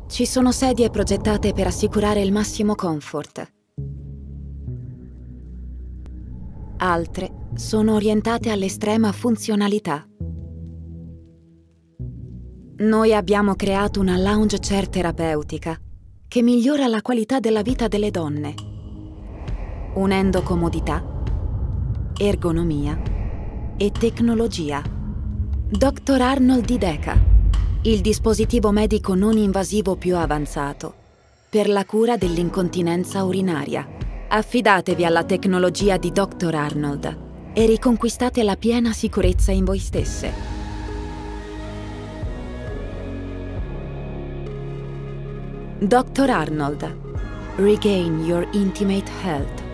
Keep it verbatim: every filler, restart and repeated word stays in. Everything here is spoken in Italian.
Ci sono sedie progettate per assicurare il massimo comfort. Altre sono orientate all'estrema funzionalità. Noi abbiamo creato una lounge chair terapeutica che migliora la qualità della vita delle donne, unendo comodità, ergonomia e tecnologia. doctor Arnold di Deca, il dispositivo medico non invasivo più avanzato per la cura dell'incontinenza urinaria. Affidatevi alla tecnologia di doctor Arnold e riconquistate la piena sicurezza in voi stesse. doctor Arnold. Regain your intimate health.